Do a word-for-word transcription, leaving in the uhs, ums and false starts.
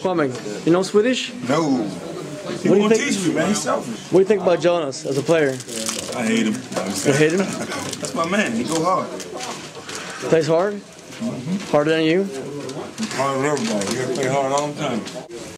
Kwame, you know Swedish? No. He What do you won't think? teach me, man. He's selfish. What do you think about Jonas as a player? I hate him. You hate him? That's my man. He go hard. Plays hard? Mm-hmm. Harder than you? He's hard with everybody. He gotta play hard all the time.